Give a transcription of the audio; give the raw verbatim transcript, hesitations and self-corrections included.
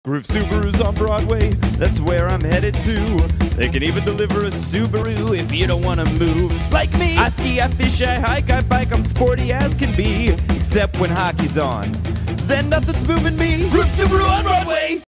Groove Subaru's on Broadway, that's where I'm headed to. They can even deliver a Subaru if you don't want to move. Like me! I ski, I fish, I hike, I bike, I'm sporty as can be. Except when hockey's on, then nothing's moving me. Groove Subaru on Broadway!